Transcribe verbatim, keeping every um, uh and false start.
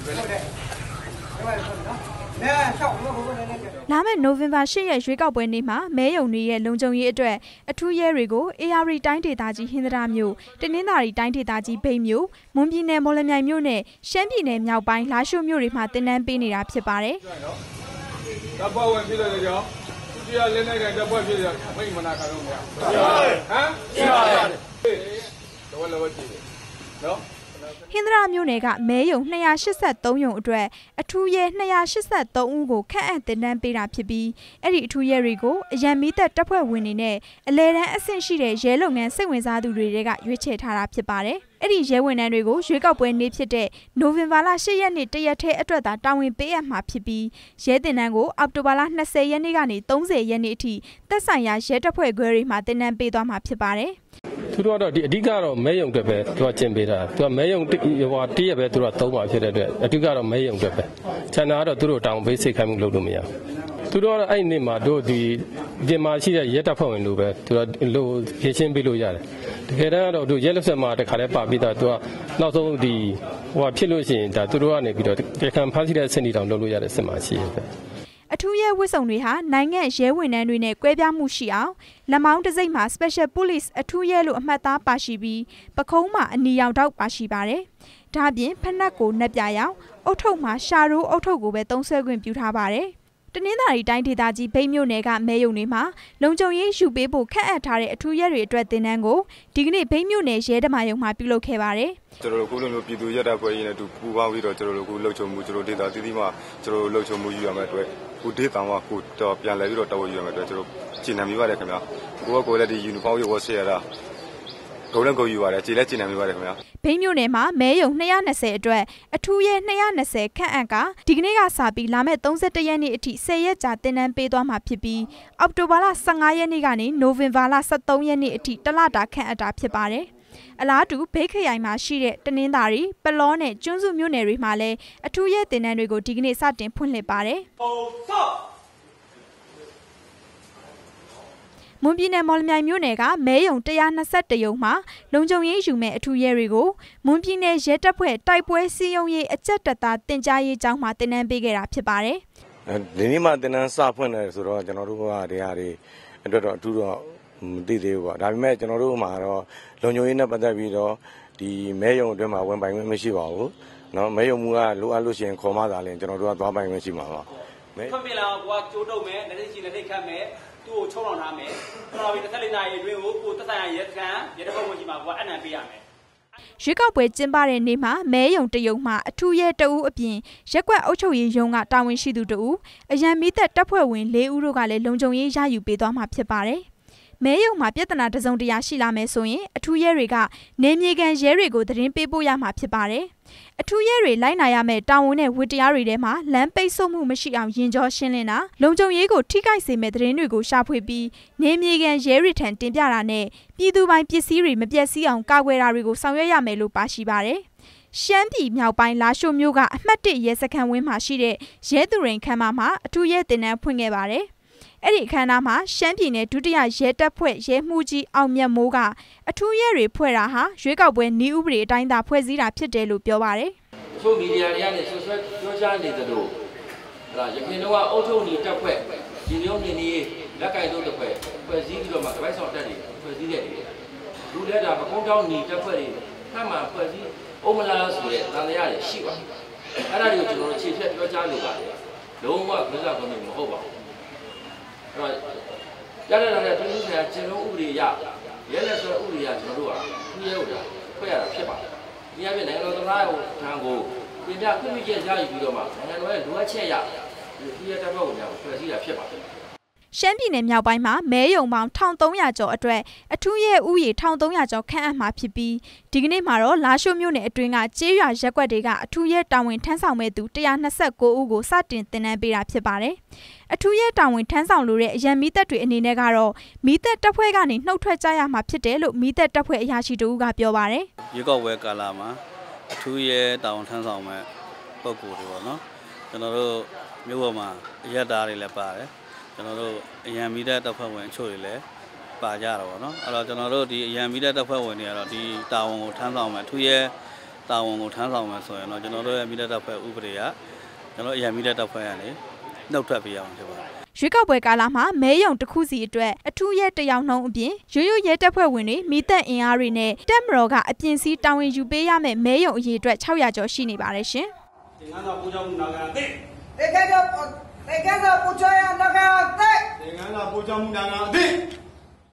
လာမယ့်နိုဝင်ဘာ၈ရက်ရွေးကောက်ပွဲနေ့မှာမဲရုံတွေရဲ့လုံခြုံရေးအတွက်အထူးရဲတွေကို အေ အာ ရီ တိုင်းဒေသကြီးဟင်္သာတမြို့တနင်္သာရီတိုင်းဒေသကြီးမြိတ်မြို့မွန်ပြည်နယ်မော်လမြိုင်မြို့နဲ့ရှမ်းပြည်နယ်မြောက်ပိုင်းလားရှိုးမြို့တွေမှာတင်နန်းပေးနေတာဖြစ်ပါတယ်။တပ်ဖွဲ့ဝင်ဖြစ်တဲ့ကြောင့်သူကြီးကလင်းနေတဲ့တပ်ဖွဲ့ဖြစ်တဲ့မိတ်မနာခံလို့မရဘူး။ဟမ်။ရှိပါရဲ့။တော့လည်းဝတ်ကြည့်တယ်။နော်ဟင်္သာတမြို့နယ်ကမဲရုံ၂၈၃ရုံအတွက်အထူးရဲ၂၈၃ဦးကိုခန့်အပ်တင်နန်းပေးတာဖြစ်ပြီးအဲ့ဒီအထူးရဲတွေကိုအရန်မီသက်တပ်ဖွဲ့ဝင်တွေနဲ့အလဲတန်းအဆင့်ရှိတဲ့ရဲလုပ်ငန်းစိတ်ဝင်စားသူတွေကရွေးချယ်ထားတာဖြစ်ပါတယ်။အဲ့ဒီရဲဝန်ထမ်းတွေကိုရွေးကောက်ပွဲနေ့ဖြစ်တဲ့နိုဝင်ဘာလ၈ရက်နေ့တရက်ထဲအတွက်သာတာဝန်ပေးအပ်မှာဖြစ်ပြီးရဲတင်နန်းကိုအောက်တိုဘာလ၂၀ရက်နေ့ကနေ၃၀ရက်နေ့အထိသက်ဆိုင်ရာရဲတပ်ဖွဲ့ခွဲတွေမှာတင်နန်းပေးသွားမှာဖြစ်ပါတယ်သူတို့ကတော့ဒီအဓိကတော့မဲယုံတွေပဲသူကကျင်ပေးတာသူကမဲယုံဟိုတည့်ရပဲသူတို့သုံးပါဖြစ်တဲ့အတွက်အဓိကတော့မဲယုံတွေပဲခြံတာကတော့သူတို့တောင်ပေးစိတ်ခိုင်းမှုလုပ်လို့မရဘူးသူတို့ကတော့အဲ့နေ့မှာတို့ဒီဒီမှာရှိတဲ့ရဲတပ်ဖွဲ့ဝင်တို့ပဲသူကလို့ဖြည့်ရှင်းပေးလို့ရတယ်တကယ်တမ်းကတော့တို့ရဲလက်ဆက်မှာတခါလဲပါပြီးသားသူကနောက်ဆုံးဒီဟိုဖြစ်လို့ရှိရင်ဒါသူတို့ကနေပြီးတော့တကယ်ဖမ်းဆီးတဲ့စနစ်တောင်လုပ်လို့ရတဲ့စစ်မှရှိရတယ်အထူးရဲဝတ်စုံတွေဟာနိုင်ငံရဲဝန်ထမ်းတွေနဲ့ကွဲပြားမှုရှိအောင်လက်မောင်းတစ်စိမ့်မှာ Special Police အထူးရဲလို့အမှတ်သားပါရှိပြီးပခုံးမှာအနီရောင်တောက်ပါရှိပါတယ်။ဒါ့အပြင်ဖက်နှက်ကိုနှက်ပြရောင်အုတ်ထုပ်မှာရှာရိုးအုတ်ထုပ်ကိုပဲသုံးဆွဲခွင့်ပြုထားပါတယ်။တနင်္သာရီတိုင်းဒေသကြီးမြိတ်မြို့နယ်ကမဲရုံတွေမှာလုံခြုံရေးယူပေးဖို့ခန့်အပ်ထားတဲ့အထူးရဲတွေအတွက်တင်နန်းကိုဒီကနေ့မြိတ်မြို့နယ်ရဲဓမ္မရုံမှာပြုလုပ်ခဲ့ပါတယ်။ကျွန်တော်တို့ခုလိုမျိုးပြည်သူရဲတပ်ဖွဲ့ရင်းနဲ့တူပူးပေါင်းပြီးတော့ကျွန်တော်တို့ခုလှုပ်ချုံမှုကျွန်တော်ဒေသတည်တည်မှာကျွန်တော်တို့လှုပ်ချုံမှုယူရမယ့်အတွက်ခုဒေသမှာခုတော့ပြန်လဲပြီးတော့တော်ဝယူရမယ့်အတွက်ကျွန်တော်ကျင့်နေမိပါတယ်ခင်ဗျာ။ကိုကကိုလည်းဒီယူနီဖောင်းဝတ်ဆက်ရတာဂုံလည်းဂုံယူပါတယ်ကြည်လည်းကျင့်နေမိပါတယ်ခင်ဗျာ။မြိတ်မြို့နယ်မှာမဲရုံ၂၂၀အတွက်အထူးရဲ၂၂၀ခန့်အပ်ကဒီကနေ့ကစပြီးလာမယ့်၃၁ရက်နေ့အထိ၁၀ရက်ကြာတင်နန်းပေးသွားမှာဖြစ်ပြီးအောက်တိုဘာလ၁၅ရက်နေ့ကနေနိုဝင်ဘာလ၁၃ရက်နေ့အထိတလတာခန့်အပ်တာဖြစ်ပါတယ်။အလားတူမြိတ်ခရိုင်မှာရှိတဲ့တနင်္သာရီပလောနဲ့ကျွန်းစုမြို့နယ်တွေမှာလည်းအထူးရဲတင်နန်းတွေကိုဒီကနေ့စတင်ဖွင့်လှစ်ပါတယ်။မွန်ပြည်နယ်မော်လမြိုင်မြို့နယ်ကမဲရုံ၁၂၁ရုံမှာလုံခြုံရေးယူမဲ့အထူးရဲတွေကိုမွန်ပြည်နယ်ရဲတပ်ဖွဲ့တိုက်ပွဲစည်းရုံးရေးအကြက်တပ်သားတင်ကြားရေးကျောင်းမှာတင်နန်းပေးခဲ့တာဖြစ်ပါတယ်။ဒီနေ့မှတင်နန်းစဖွင့်တယ်ဆိုတော့ကျွန်တော်တို့ကဒီဟာတွေအတွက်တော့အထူးတော့မသိသေးဘူးပေါ့ဒါပေမဲ့ကျွန်တော်တို့မှာတော့လုံခြုံရေးနဲ့ပတ်သက်ပြီးတော့ဒီမဲရုံအတွင်းမှာဝင်ပိုင်ခွင့်မရှိပါဘူးเนาะမဲရုံမူကလိုအပ်လို့ရှိရင်ခေါ်မှသာလင်ကျွန်တော်တို့ကသွားပိုင်ခွင့်ရှိမှာပါမဲဖွင့်ပြလာကိုကကျိုးတုံးမယ်လက်ရှိလက်ထိတ်ခတ်မယ်သူ့ကိုချုံအောင်ထားမယ်ကျွန်တော်ဒီတစ်ဆက်လေးနာရီအတွင်းကိုကိုသက်ဆိုင်ရာရဲစခန်းရဲတပ်ဖွဲ့ဝင်ကြီးမှာကိုကအနံပေးရမယ်ရွေးကောက်ပွဲကျင်းပတဲ့နေ့မှာမဲရုံတရုံမှာအထူးရဲတအူးအပြင်ရက်ကွက်အုပ်ချုပ်ရေးရုံးကတာဝန်ရှိသူတအူးအရန်မီသက်တပ်ဖွဲ့ဝင်၄ဦးတို့ကလည်းလုံခြုံရေးရယူပေးသွားမှာဖြစ်ပါတယ်မဲရုံမှာပြဿနာတစုံတရာရှိလာမယ်ဆိုရင်အထူးရဲတွေကနေမြေကန်ရဲတွေကိုသတင်းပေးပို့ရမှာဖြစ်ပါတယ်။အထူးရဲတွေလိုက်နာရမယ့်တာဝန်နဲ့ဝတ္တရားတွေထဲမှာလမ်းပိတ်ဆို့မှုမရှိအောင်ရင်ကြောရှင်းလင်းတာလုံခြုံရေးကိုထိခိုက်စေမယ့်သတင်းတွေကိုရှာဖွေပြီးနေမြေကန်ရဲတွေထံတင်ပြတာနဲ့ပြည်သူပိုင်ပစ္စည်းတွေမပျက်စီးအောင်ကာကွယ်တာတွေကိုဆောင်ရွက်ရမယ်လို့ပါရှိပါတယ်။ရှမ်းပြည်မြောက်ပိုင်းလားရှိုးမြို့ကအမှတ်၁ရဲစခန်းဝင်းမှာရှိတဲ့ရဲသူရင်ခန်းမမှာအထူးရဲတင်နန်းဖွင့်ခဲ့ပါတယ်။အဲ့ဒီအခမ်းအနားမှာရှမ်းပြည်နယ်ဒုတိယရဲတပ်ဖွဲ့ရဲမှူးကြီးအောင်မြတ်မိုးကအထူးရဲတွေဖွဲ့တာဟာရွေးကောက်ပွဲနည်းဥပဒေအတိုင်းသာဖွဲ့စည်းတာဖြစ်တယ်လို့ပြောပါတယ်။ချို့မီဒီယာတွေကနေဆွဆွဲပြောကြားနေသလိုဟလာရခိုင်တော့အုပ်ချုပ်နေတပ်ဖွဲ့ဒီလိုနေနေလက်ကင်တို့တပ်ဖွဲ့ဖွဲ့စည်းပြီးတော့မှတပိုက်ဆောင်တက်နေဖွဲ့စည်းတဲ့နေလူလဲတာပကုံးတောင်းနေတပ်ဖွဲ့တွေဖမ်းမှဖွဲ့စည်းအုံးမလားဆိုတဲ့တန်တရားတွေရှိပါတယ်။အဲ့ဒါတွေကိုကျွန်တော်တို့ခြေဖြတ်ပြောကြားလိုပါတယ်။လုံးဝခွင့်စားခွင့်မဟုတ်ပါဘူးအဲ့တော့ရတဲ့တဲ့ပြည်သူ့ဆိုင်ရာကျင့်လုံးဥပဒေရရဲလက်ဆိုဥပဒေရကျွန်တော်တို့ကသူရဲဥတာဖွဲ့ရတာဖြစ်ပါတယ်။ဒီအပြင်နိုင်ငံတော်သမ္မတကိုထံကိုပြင်ပြခွင့်ပြုချက်ရယူပြီးတော့မှနိုင်ငံတော်ရဲ့လိုအပ်ချက်ရဒီရဲတပ်ဖွဲ့ကိုများဖွဲ့စည်းတာဖြစ်ပါတယ်။ရှမ်းပြည်နယ်မြောက်ပိုင်းမှာမဲရုံပေါင်း၁၃၀၀ကျော်အတွက်အထူးရဲဥယျာဉ်၁၃၀၀ကျော်ခန့်အပ်မှာဖြစ်ပြီးဒီကနေ့မှာတော့လားရှိုးမြို့နယ်အတွင်းကကျေးရွာရက်ကွက်တွေကအထူးရဲတာဝန်ထမ်းဆောင်မဲ့သူ၁၂၉ဦးကိုစတင်တင်နန်းပေးတာဖြစ်ပါတယ်။အထူးရဲတာဝန်ထမ်းဆောင်လိုတဲ့အရန်မီသက်တွေအနေနဲ့ကတော့မီသက်တပ်ဖွဲ့ကနေနှုတ်ထွက်ကြရမှာဖြစ်တယ်လို့မီသက်တပ်ဖွဲ့အရာရှိတို့ကပြောပါတယ်။ရွေးကောက်ပွဲကာလမှာအထူးရဲတာဝန်ထမ်းဆောင်မဲ့ပုဂ္ဂိုလ်တွေပေါ့နော်။ကျွန်တော်တို့မြို့ပေါ်မှာရက်သားတွေလည်းပါတယ်။ကျွန်တော်တို့အရန်မီတဲ့တပ်ဖွဲ့ဝင်အချို့တွေလည်းပါကြတော့ဗောနော်အဲ့တော့ကျွန်တော်တို့ဒီအရန်မီတဲ့တပ်ဖွဲ့ဝင်တွေကတော့ဒီတာဝန်ကိုထမ်းဆောင်မယ်အထူးရဲတာဝန်ကိုထမ်းဆောင်မယ်ဆိုရင်တော့ကျွန်တော်တို့ရဲ့မိသက်တပ်ဖွဲ့ဥပဒေကကျွန်တော်အရန်မိသက်တပ်ဖွဲ့ကနေနှုတ်ထွက်ပေးအောင်ဖြစ်ပါတယ်ရွေးကောက်ပွဲကာလမှာမဲယုံတစ်ခုစီအတွက်အထူးရဲတယောက်နှုံးအပြင်ရိုးရိုးရဲတပ်ဖွဲ့ဝင်တွေမိသက်အင်အားတွေနဲ့တပ်မတော်ကအပြင်စည်းတာဝန်ယူပေးရမယ့်မဲယုံအရေးအတွက်၆ရာကျော်ရှိနေပါတယ်ရှင်သင်္ကန်းသာပူချောင်းနာဂာသိသင်္ကန်းသာသင်္ကန်းသာပူချောင်းနာဂာသိသင်္ကန်းသာပူချောင်းနာဂာသိ